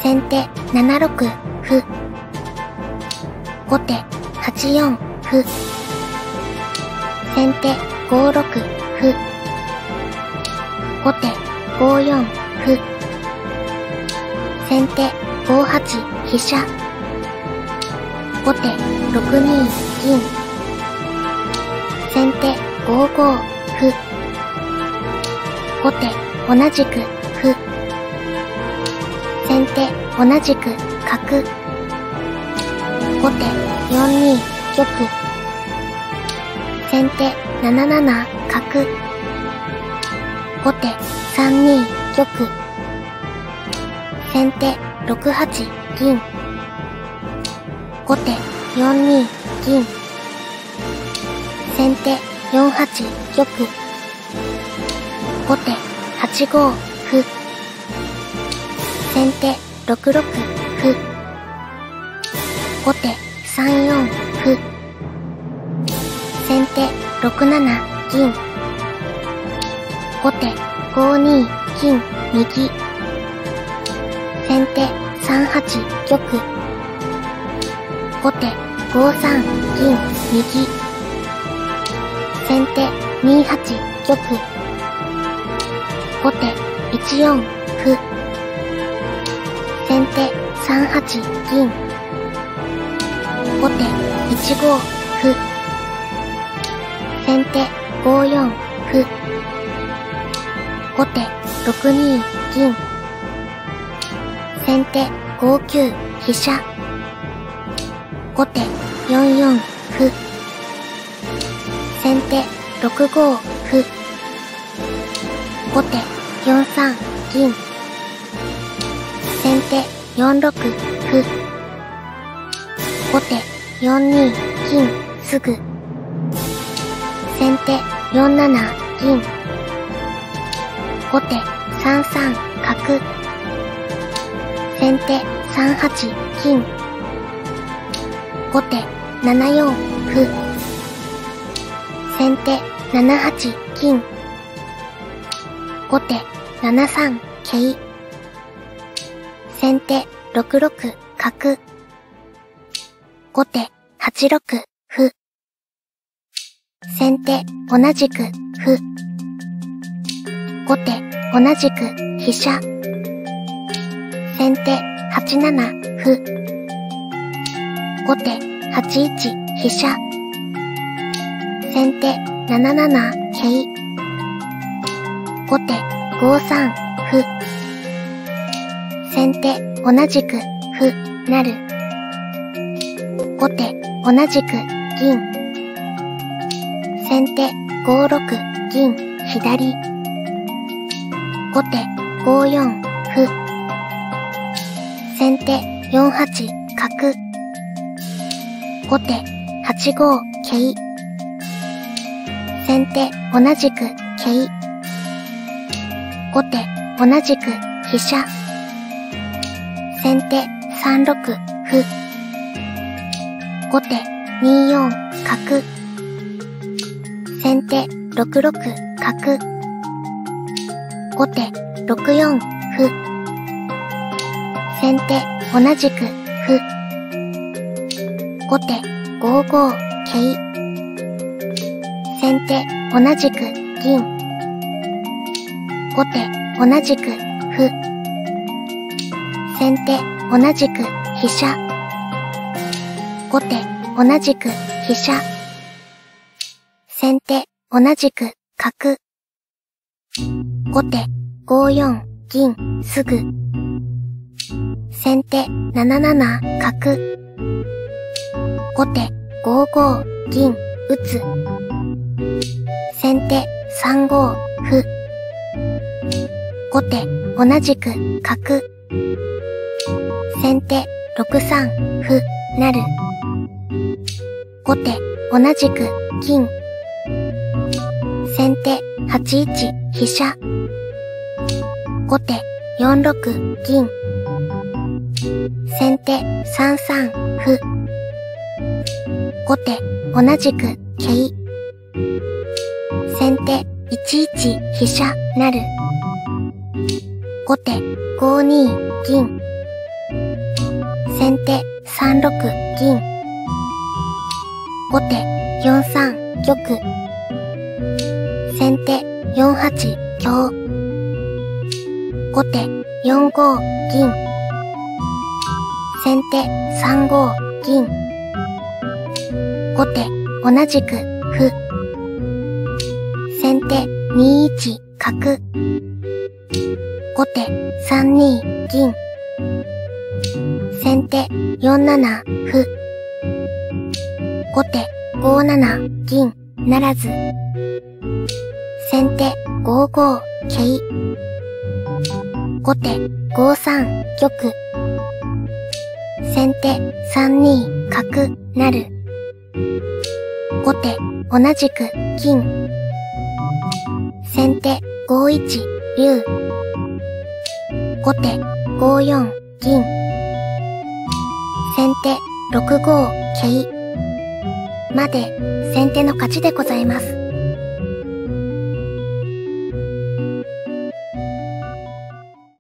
先手7六歩。後手8四歩。先手5六歩。後手5四歩。先手5八飛車。後手6二銀。先手5五歩。後手同じく歩。先手同じく角。後手4二玉。先手7七角。後手3二玉。先手6八銀。後手4二銀。先手4八玉。後手8五歩。先手6六歩。後手3四歩。先手6七銀。後手5二金右。先手3八玉。後手5三銀右。先手2八玉。後手1四歩。先手3八銀。後手1五歩。先手5四歩。後手6二銀。先手5九飛車。後手4四歩。先手6五歩。後手4三銀。先手4六歩。後手4二金すぐ。先手4七銀。後手3三角。先手3八金。後手7四歩。先手7八金。後手7三桂。先手6六角。後手8六歩。先手同じく歩。後手同じく飛車。先手8七歩。後手8一飛車。先手7七桂。後手5三歩。先手同じく歩成。後手同じく銀。先手5六銀左。後手5四歩。先手4八角。後手8五桂。先手同じく桂。後手同じく飛車。先手3六歩。後手2四角。先手6六角。後手6四歩。先手同じく歩。後手5五桂。先手同じく銀。後手同じく歩。先手同じく飛車。後手同じく飛車。先手同じく角。後手5四銀すぐ。先手7七角。後手5五銀打つ。先手3五歩。後手同じく角。先手6三歩成。後手同じく金。先手8一飛車。後手4六銀。先手3三歩。後手同じく桂。先手1一飛車成。後手5二銀。 先手3六銀。後手4三玉。先手4八香。後手4五銀。先手3五銀。後手同じく歩。先手2一角。後手3二銀。先手4七歩。後手5七銀ならず。先手5五桂。後手5三玉。先手3二角成。後手同じく金。先手5一竜。後手5四銀。先手6五桂。まで先手の勝ちでございます。